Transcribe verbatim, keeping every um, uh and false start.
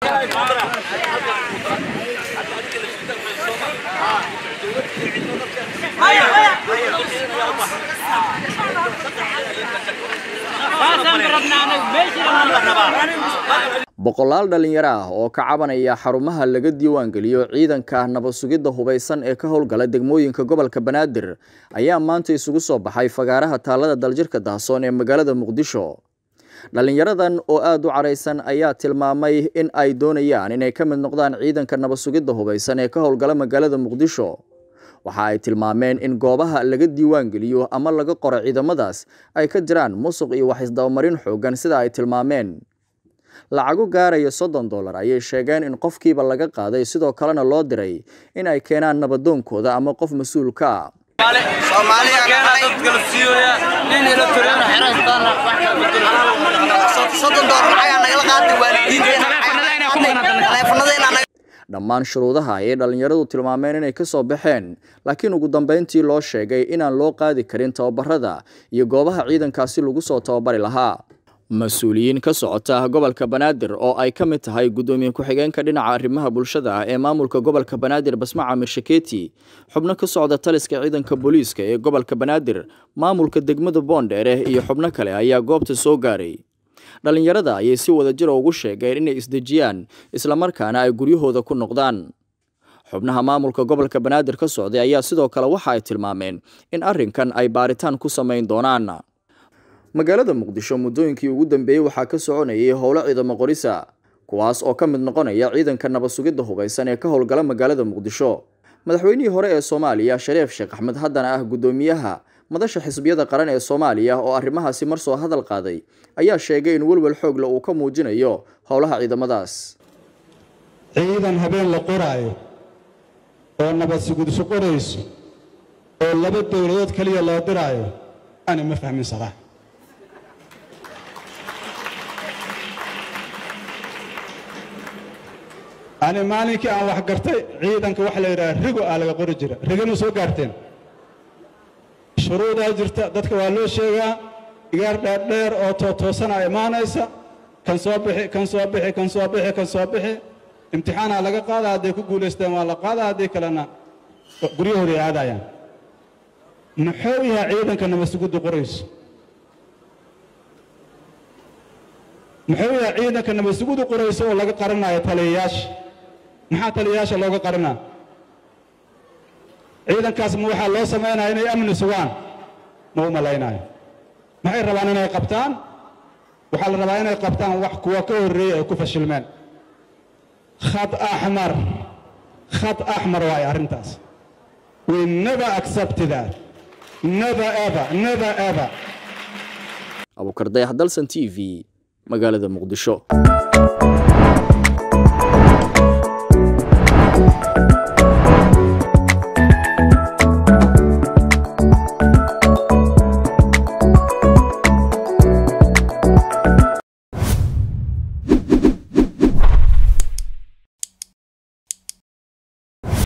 boqolaal dhalinyaro ah oo ka cabanaya xarumaha laga diiwaan geliyo ciidanka nabad sugidda hubeysan ee ka howlgala degmooyinka gobolka Banaadir ayaa maanta isugu soo baxay fagaaraha taalada daljirka Dahsoon ee magaalada Muqdisho. dhalinyaradan oo aad u careysan ayaa tilmaamay in ay doonayaan inay ka mid noqdaan ciidanka nabad sugidda hubeysan ee ka howlgala magaalada Muqdisho. waxa ay tilmaameen in goobaha laga diiwaan geliyo ama laga qoro ciidamadaas ay ka jiraan musuq iyo wax isdabamarin xoogan sida ay tilmaameen. lacago gaaraya soddon dollar ayay sheegeen in qofkiiba laga qaaday sidoo kalena loo diray in ay keenaan nabadoonkooda ama qof mas'uul ka ah. Soomaaliya dadka la siiyo nin ila tureen xirastaan soddon dollar ayaa naga qaaday waalidiinteena telefoonadayna. dhammaan shuruudaha ay dhalinyaradu tilmaameen inay ka soo baxeen laakiin ugu dambeyntii loo sheegay inaan loo qaadi karin tababarada iyo goobaha ciidankaasi lagu soo tababari lahaa. mas'uuliyiin ka socota gobolka Banaadir oo ay ka mid tahay gudoomiye ku-xigeenka dhinaca arrimaha bulshada ee maamulka gobolka Banaadir Basma Camir Shaketi, xubno ka socda taliska ciidanka booliiska ee gobolka Banaadir, maamulka degmada Boondheere iyo xubno kale ayaa goobta soo gaaray. dhalinyarada ayay si wada jir ugu sheegeen inay isdejiyaan isla markaana ay guryahooda ku noqdaan. xubnaha maamulka gobolka Banaadir ka socday ayaa sidoo kale waxa ay tilmaameen in arrinkan ay baaritaan ku sameyn doonaan. magaalada Muqdisho muddooyinkii ugu dambeeyay waxaa ka soconayay howlo ciidamo qorisa kuwaas oo ka mid noqonaya ciidanka nabad sugidda hubeysan ee ka howlgala magaalada Muqdisho. madaxweynihii hore ee Soomaaliya Shariif Sheekh Axmed haddana ah gudoomiyaha madasha xisbiyada qaran ee Soomaaliya oo arrimahaasi mar soo hadal qaaday ayaa sheegay in walwal xoog leh uu ka muujinayo howlaha ciidamadaas. ciidan habeen la qoraayo oo nabad sugidda qorayso oo laba dowladood kaliya loo diraayo aan ma fahmin saraa. أنا مالك أنا وحقرتي عيدا كوحل رجو على قرجرة رجنا سو قارتين شروط أجرت ضدك والو شيء يقار دير أو توصلنا إيمانا إسا كان صباحي كان صباحي كان صباحي كان صباحي امتحان على قاعدة هذيك يقول استعمال قاعدة هذيك لنا قريه هذا يعني نحويها عيدا كنا مسجود قريش نحويها عيدا كنا مسجود قريش ولا قرنا يتلياش maxaa taliyaasha looga qarina ciidankaas ma waxa loo sameeyay inay amni sugaan ma u maleynaayo maxay rabaan inay qabtaan waxa la rabaa inay qabtaan wax kuwa ka horeeyay ku fashilmeen khad ahmar khad ahmar way arintaas we never accept that never ever never ever Abu Karday Hadalsan T V magaalada Muqdisho.